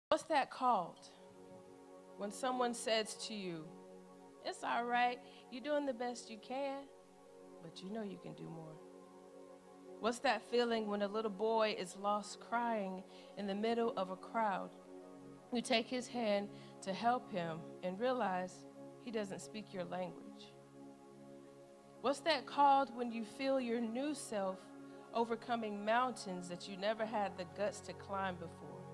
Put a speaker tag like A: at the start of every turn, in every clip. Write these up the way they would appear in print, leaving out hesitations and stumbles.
A: What's that called? When someone says to you, it's all right, you're doing the best you can, but you know you can do more. What's that feeling when a little boy is lost crying in the middle of a crowd? You take his hand to help him and realize he doesn't speak your language. What's that called when you feel your new self overcoming mountains that you never had the guts to climb before?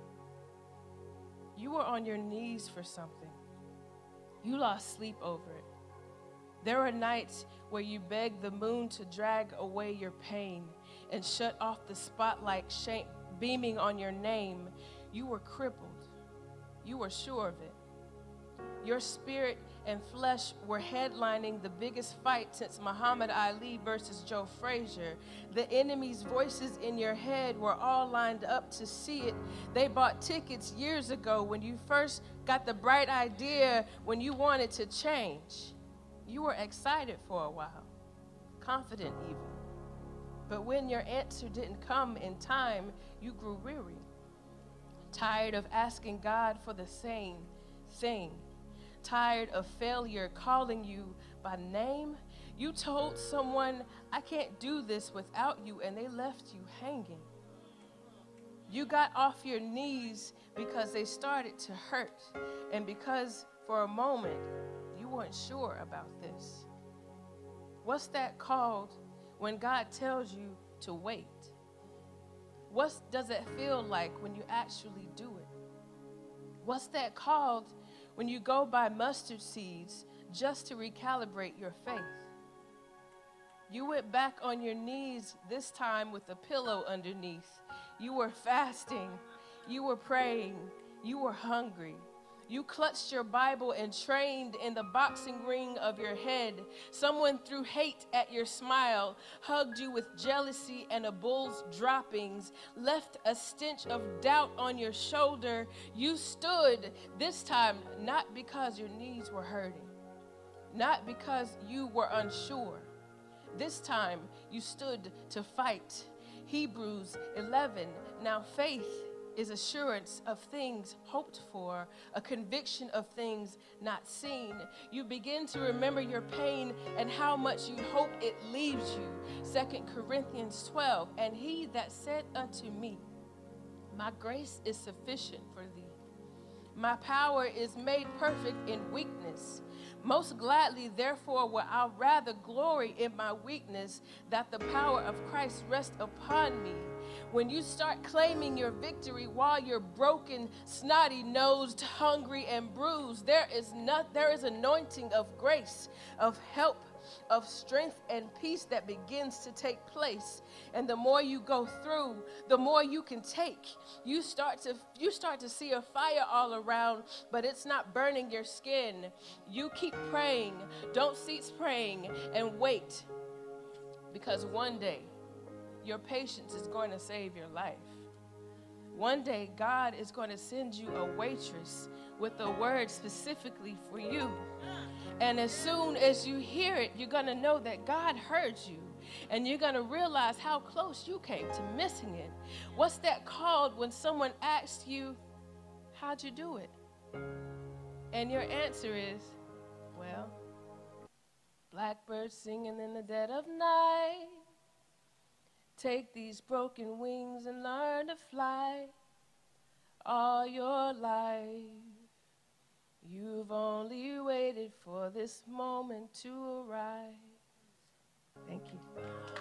A: You were on your knees for something. You lost sleep over it. There are nights where you begged the moon to drag away your pain and shut off the spotlight beaming on your name. You were crippled. You were sure of it. Your spirit and flesh were headlining the biggest fight since Muhammad Ali versus Joe Frazier. The enemy's voices in your head were all lined up to see it. They bought tickets years ago when you first got the bright idea, when you wanted to change. You were excited for a while, confident even. But when your answer didn't come in time, you grew weary, tired of asking God for the same thing, tired of failure calling you by name. You told someone, I can't do this without you, and they left you hanging. You got off your knees because they started to hurt, and because for a moment you weren't sure about this. What's that called when God tells you to wait? What does it feel like when you actually do it? What's that called when you go buy mustard seeds just to recalibrate your faith? You went back on your knees, this time with a pillow underneath. You were fasting. You were praying. You were hungry. You clutched your Bible and trained in the boxing ring of your head. Someone threw hate at your smile, hugged you with jealousy and a bull's droppings, left a stench of doubt on your shoulder. You stood, this time not because your knees were hurting, not because you were unsure. This time you stood to fight. Hebrews 11, now faith is assurance of things hoped for, a conviction of things not seen. You begin to remember your pain and how much you hope it leaves you. 2 Corinthians 12, and he that said unto me, my grace is sufficient for thee. My power is made perfect in weakness. Most gladly, therefore, will I rather glory in my weakness, that the power of Christ rest upon me. When you start claiming your victory while you're broken, snotty-nosed, hungry, and bruised, there is anointing of grace, of help, of strength and peace that begins to take place. And the more you go through, the more you can take. You start to see a fire all around, but it's not burning your skin. You keep praying, don't cease praying, and wait, because one day your patience is going to save your life. One day God is going to send you a waitress with a word specifically for you. And as soon as you hear it, you're going to know that God heard you. And you're going to realize how close you came to missing it. What's that called when someone asks you, how'd you do it? And your answer is, well, blackbirds singing in the dead of night. Take these broken wings and learn to fly. All your life, you've only waited for this moment to arrive. Thank you.